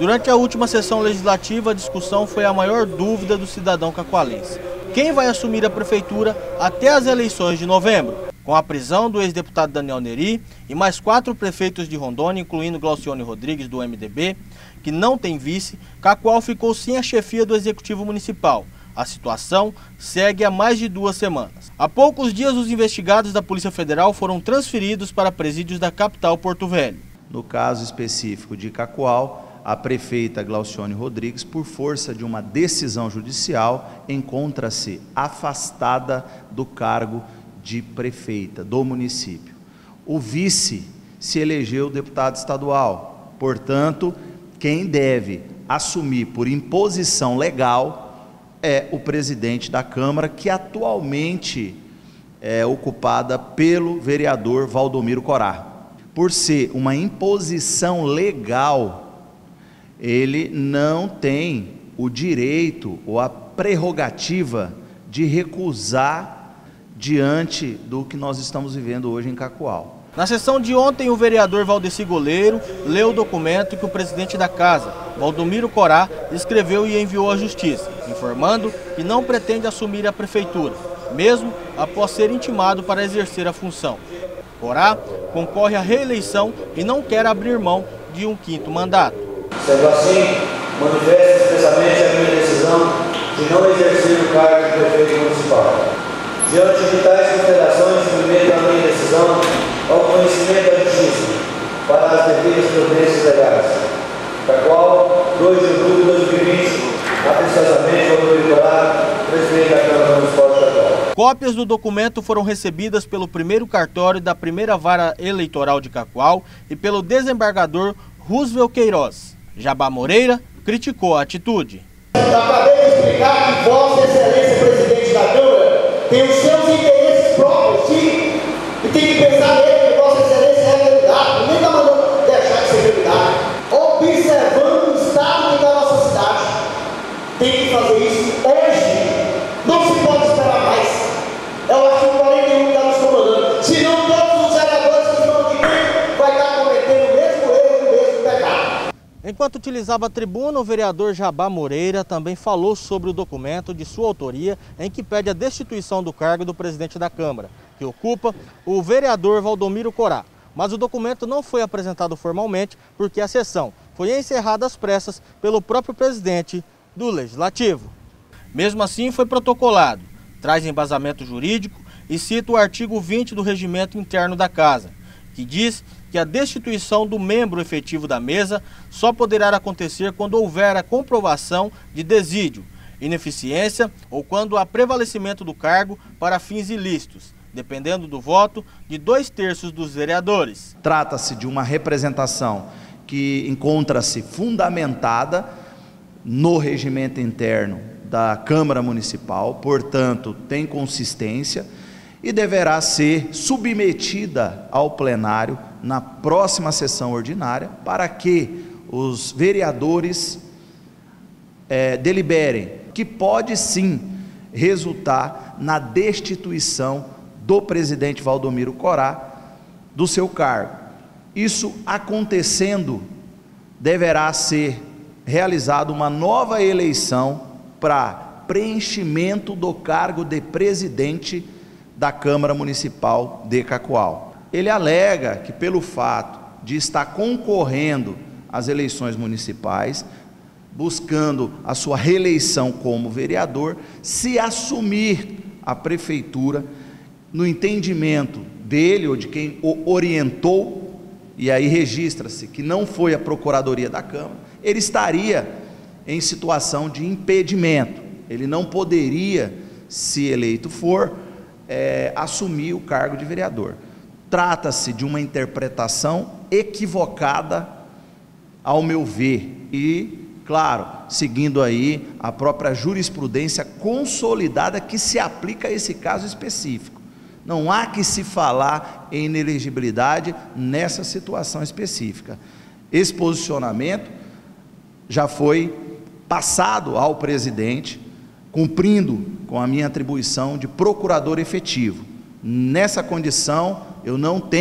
Durante a última sessão legislativa, a discussão foi a maior dúvida do cidadão cacoalense. Quem vai assumir a prefeitura até as eleições de novembro? Com a prisão do ex-deputado Daniel Neri e mais 4 prefeitos de Rondônia, incluindo Glaucione Rodrigues, do MDB, que não tem vice, Cacoal ficou sem a chefia do Executivo Municipal. A situação segue há mais de 2 semanas. Há poucos dias, os investigados da Polícia Federal foram transferidos para presídios da capital Porto Velho. No caso específico de Cacoal, a prefeita Glaucione Rodrigues, por força de uma decisão judicial, encontra-se afastada do cargo de prefeita do município. O vice se elegeu deputado estadual, portanto, quem deve assumir por imposição legal é o presidente da Câmara, que atualmente é ocupada pelo vereador Valdomiro Corá. Por ser uma imposição legal, ele não tem o direito ou a prerrogativa de recusar diante do que nós estamos vivendo hoje em Cacoal. Na sessão de ontem, o vereador Valdeci Goleiro leu o documento que o presidente da casa, Valdomiro Corá, escreveu e enviou à Justiça, informando que não pretende assumir a prefeitura, mesmo após ser intimado para exercer a função. Corá concorre à reeleição e não quer abrir mão de um 5º mandato. Sendo assim, manifesto expressamente a minha decisão de não exercer o cargo de prefeito municipal. Diante de tais considerações, submeto a minha decisão ao conhecimento da Justiça para as devidas providências legais. Cacoal, 2 de outubro de 2020, atenciosamente, Valdomiro Corá, presidente da Câmara Municipal de Cacoal. Cópias do documento foram recebidas pelo 1º cartório da 1ª Vara Eleitoral de Cacoal e pelo desembargador Roosevelt Queiroz. Jabá Moreira criticou a atitude. Acabei de explicar que Vossa Excelência, presidente da Câmara, tem os seus interesses próprios, sim, e tem que pensar nele, que Vossa Excelência é candidato, ninguém está mandando deixar de ser candidato. Observando o estado da nossa cidade, tem que fazer isso hoje, não se pode esperar mais. É o artigo 41 que está nos comandando, senão todos os vereadores que estão aqui dentro vai estar cometendo o mesmo erro e o mesmo pecado. Enquanto utilizava a tribuna, o vereador Jabá Moreira também falou sobre o documento de sua autoria em que pede a destituição do cargo do presidente da Câmara, que ocupa o vereador Valdomiro Corá. Mas o documento não foi apresentado formalmente porque a sessão foi encerrada às pressas pelo próprio presidente do Legislativo. Mesmo assim, foi protocolado, traz embasamento jurídico e cita o artigo 20 do Regimento Interno da Casa, que diz que a destituição do membro efetivo da mesa só poderá acontecer quando houver a comprovação de desídio, ineficiência ou quando há prevalecimento do cargo para fins ilícitos, dependendo do voto de 2/3 dos vereadores. Trata-se de uma representação que encontra-se fundamentada no regimento interno da Câmara Municipal, portanto, tem consistência e deverá ser submetida ao plenário na próxima sessão ordinária para que os vereadores deliberem, que pode sim resultar na destituição do presidente Valdomiro Corá do seu cargo. Isso acontecendo, deverá ser realizada uma nova eleição para preenchimento do cargo de presidente da Câmara Municipal de Cacoal. Ele alega que pelo fato de estar concorrendo às eleições municipais, buscando a sua reeleição como vereador, se assumir a prefeitura, no entendimento dele ou de quem o orientou, e aí registra-se que não foi a Procuradoria da Câmara, ele estaria em situação de impedimento, ele não poderia, se eleito for, assumir o cargo de vereador. Trata-se de uma interpretação equivocada, ao meu ver, e, claro, seguindo aí a própria jurisprudência consolidada que se aplica a esse caso específico. Não há que se falar em inelegibilidade nessa situação específica. Esse posicionamento já foi passado ao presidente, cumprindo com a minha atribuição de procurador efetivo. Nessa condição, eu não tenho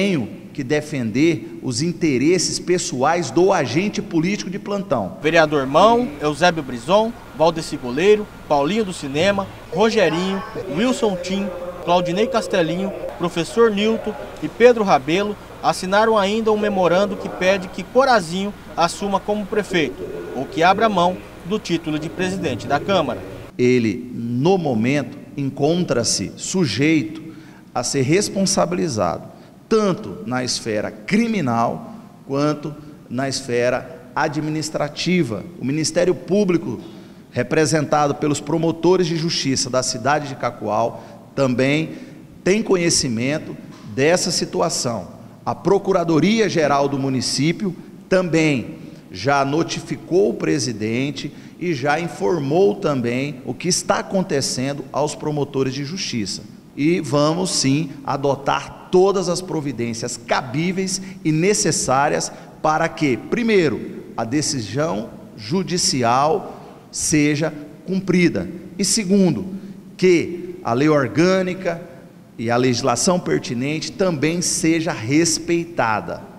que defender os interesses pessoais do agente político de plantão. Vereador Mão, Eusébio Brison, Valdeci Goleiro, Paulinho do Cinema, Rogerinho, Wilson Tim, Claudinei Castelinho, professor Nilton e Pedro Rabelo assinaram ainda um memorando que pede que Corazinho assuma como prefeito ou que abra mão do título de presidente da Câmara. Ele, no momento, encontra-se sujeito a ser responsabilizado, tanto na esfera criminal quanto na esfera administrativa. O Ministério Público, representado pelos promotores de justiça da cidade de Cacoal, também tem conhecimento dessa situação. A Procuradoria-Geral do município também já notificou o presidente e já informou também o que está acontecendo aos promotores de justiça. E vamos sim adotar todas as providências cabíveis e necessárias para que, primeiro, a decisão judicial seja cumprida e, segundo, que a lei orgânica e a legislação pertinente também seja respeitada.